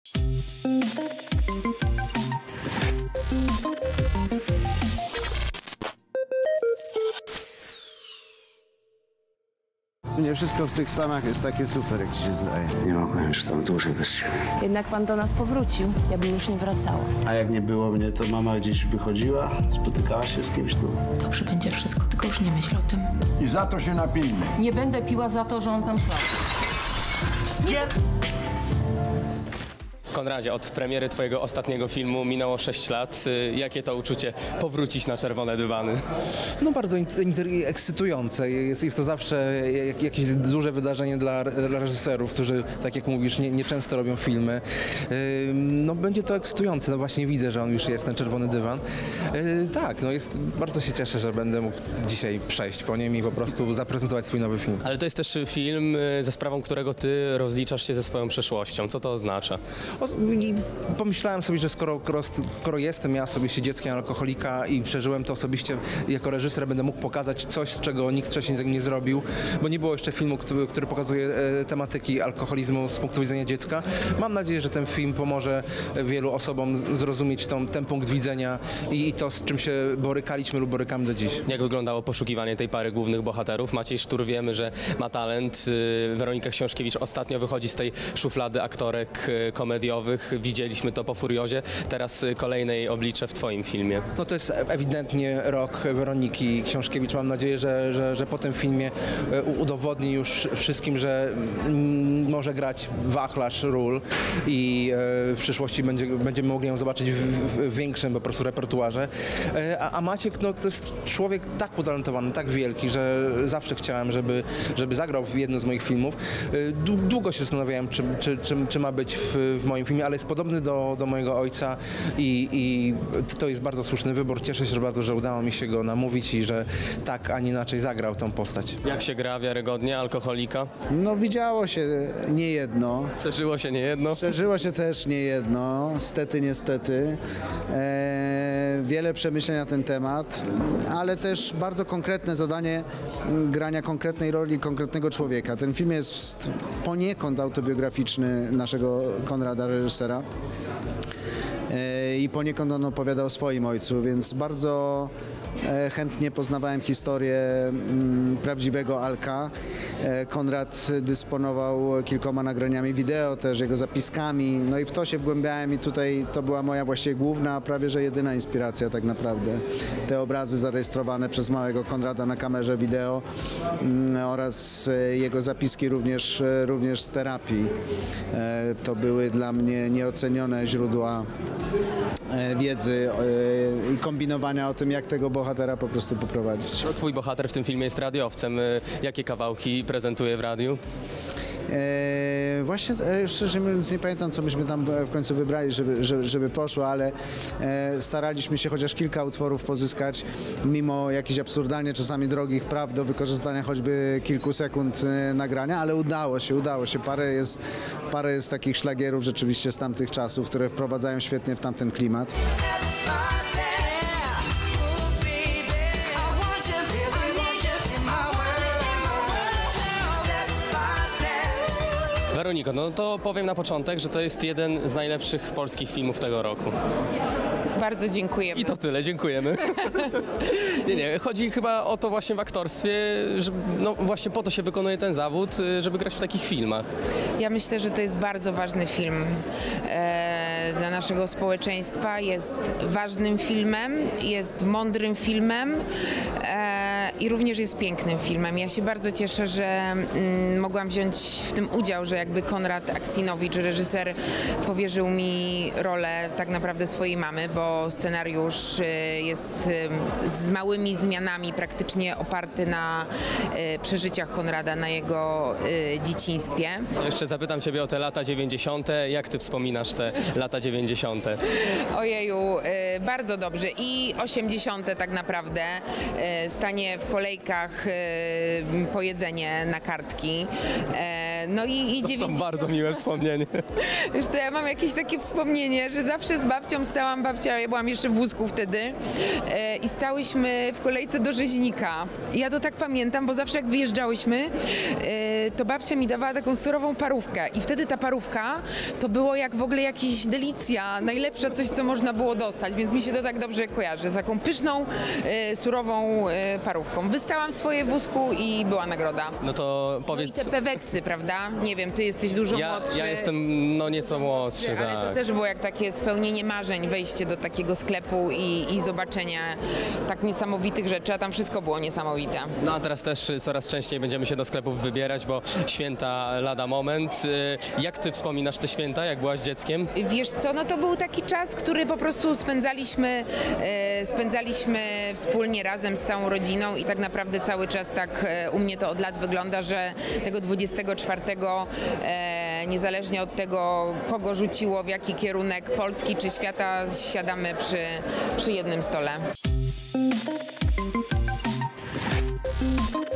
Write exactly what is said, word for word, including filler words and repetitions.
Nie wszystko w tych Stanach jest takie super, jak ci się zdaje. Nie mogłem już tam dłużej bez ciebie. Jednak pan do nas powrócił. Ja bym już nie wracała. A jak nie było mnie, to mama gdzieś wychodziła, spotykała się z kimś tu. Dobrze będzie wszystko, tylko już nie myśl o tym. I za to się napijmy. Nie będę piła za to, że on tam spał. Nie! Konradzie, od premiery twojego ostatniego filmu minęło sześć lat. Jakie to uczucie powrócić na czerwone dywany? No bardzo ekscytujące. Jest, jest to zawsze jak, jakieś duże wydarzenie dla, dla reżyserów, którzy, tak jak mówisz, nie, nie często robią filmy. Yy, no będzie to ekscytujące. No właśnie widzę, że on już jest, ten czerwony dywan. Yy, tak, no jest, bardzo się cieszę, że będę mógł dzisiaj przejść po nim i po prostu zaprezentować swój nowy film. Ale to jest też film, ze sprawą którego ty rozliczasz się ze swoją przeszłością. Co to oznacza? O, i pomyślałem sobie, że skoro, skoro, skoro jestem ja osobiście dzieckiem alkoholika i przeżyłem to osobiście jako reżyser, będę mógł pokazać coś, z czego nikt wcześniej tego nie zrobił, bo nie było jeszcze filmu, który, który pokazuje e, tematyki alkoholizmu z punktu widzenia dziecka. Mam nadzieję, że ten film pomoże wielu osobom zrozumieć tą, ten punkt widzenia i, i to, z czym się borykaliśmy lub borykamy do dziś. Jak wyglądało poszukiwanie tej pary głównych bohaterów? Maciej Sztur, wiemy, że ma talent. Weronika Książkiewicz ostatnio wychodzi z tej szuflady aktorek komediowych. Widzieliśmy to po Furiozie. Teraz kolejne jej oblicze w twoim filmie. No to jest ewidentnie rok Weroniki Książkiewicz. Mam nadzieję, że, że, że po tym filmie udowodni już wszystkim, że może grać wachlarz ról i w przyszłości będzie, będziemy mogli ją zobaczyć w, w, w większym po prostu repertuarze. A, a Maciek, no to jest człowiek tak utalentowany, tak wielki, że zawsze chciałem, żeby, żeby zagrał w jednym z moich filmów. Długo się zastanawiałem, czy, czy, czy, czy ma być w, w moim filmie, ale jest podobny do, do mojego ojca i, i to jest bardzo słuszny wybór. Cieszę się bardzo, że udało mi się go namówić i że tak, a nie inaczej zagrał tą postać. Jak się gra wiarygodnie alkoholika? No widziało się niejedno. Przeżyło się niejedno? Przeżyło się też niejedno, stety, niestety. E, wiele przemyśleń na ten temat, ale też bardzo konkretne zadanie grania konkretnej roli konkretnego człowieka. Ten film jest poniekąd autobiograficzny naszego Konrada, reżysera. I poniekąd on opowiada o swoim ojcu, więc bardzo chętnie poznawałem historię prawdziwego Alka. Konrad dysponował kilkoma nagraniami wideo, też jego zapiskami, no i w to się wgłębiałem i tutaj to była moja właściwie główna, prawie że jedyna inspiracja tak naprawdę. Te obrazy zarejestrowane przez małego Konrada na kamerze wideo oraz jego zapiski również, również z terapii. To były dla mnie nieocenione źródła wiedzy i kombinowania o tym, jak tego bohatera po prostu poprowadzić. No, twój bohater w tym filmie jest radiowcem. Jakie kawałki prezentuje w radiu? E, właśnie e, szczerze mówiąc nie pamiętam, co myśmy tam w końcu wybrali, żeby, żeby, żeby poszło, ale e, staraliśmy się chociaż kilka utworów pozyskać, mimo jakichś absurdalnie czasami drogich praw do wykorzystania choćby kilku sekund e, nagrania, ale udało się, udało się. Parę jest, parę jest takich szlagierów rzeczywiście z tamtych czasów, które wprowadzają świetnie w tamten klimat. Weroniko, no to powiem na początek, że to jest jeden z najlepszych polskich filmów tego roku. Bardzo dziękujemy. I to tyle, dziękujemy. nie, nie, chodzi chyba o to właśnie w aktorstwie, że no właśnie po to się wykonuje ten zawód, żeby grać w takich filmach. Ja myślę, że to jest bardzo ważny film e, dla naszego społeczeństwa. Jest ważnym filmem, jest mądrym filmem e, i również jest pięknym filmem. Ja się bardzo cieszę, że mm, mogłam wziąć w tym udział, że jakby Konrad Aksinowicz, reżyser, powierzył mi rolę tak naprawdę swojej mamy, bo scenariusz jest z małymi zmianami praktycznie oparty na przeżyciach Konrada, na jego dzieciństwie. Jeszcze zapytam ciebie o te lata dziewięćdziesiąte. Jak ty wspominasz te lata dziewięćdziesiąte? Ojeju, bardzo dobrze. I osiemdziesiąte tak naprawdę. Stanie w kolejkach po jedzenie na kartki. No i, i To dziewięćdziesiąt... bardzo miłe wspomnienie. Wiesz co, ja mam jakieś takie wspomnienie, że zawsze z babcią stałam, babcia, ja byłam jeszcze w wózku wtedy e, i stałyśmy w kolejce do rzeźnika. I ja to tak pamiętam, bo zawsze jak wyjeżdżałyśmy, e, to babcia mi dawała taką surową parówkę i wtedy ta parówka to było jak w ogóle jakaś delicja, najlepsze coś, co można było dostać, więc mi się to tak dobrze kojarzy, z taką pyszną, e, surową e, parówką. Wystałam swoje w wózku i była nagroda. No to No i powiedz... te peweksy, prawda? Nie wiem, ty jesteś dużo Ja, młodszy. ja jestem no nieco młodszy, Ale tak. to też było jak takie spełnienie marzeń, wejście do takiego sklepu i, i zobaczenie tak niesamowitych rzeczy, a tam wszystko było niesamowite. No a teraz też y, coraz częściej będziemy się do sklepów wybierać, bo święta lada moment. Y, Jak ty wspominasz te święta, jak byłaś dzieckiem? Wiesz co, no to był taki czas, który po prostu spędzaliśmy, e, spędzaliśmy wspólnie razem z całą rodziną i tak naprawdę cały czas tak e, u mnie to od lat wygląda, że tego dwudziestego czwartego e, niezależnie od tego, kogo rzuciło, w jaki kierunek Polski czy świata, siadamy przy, przy jednym stole.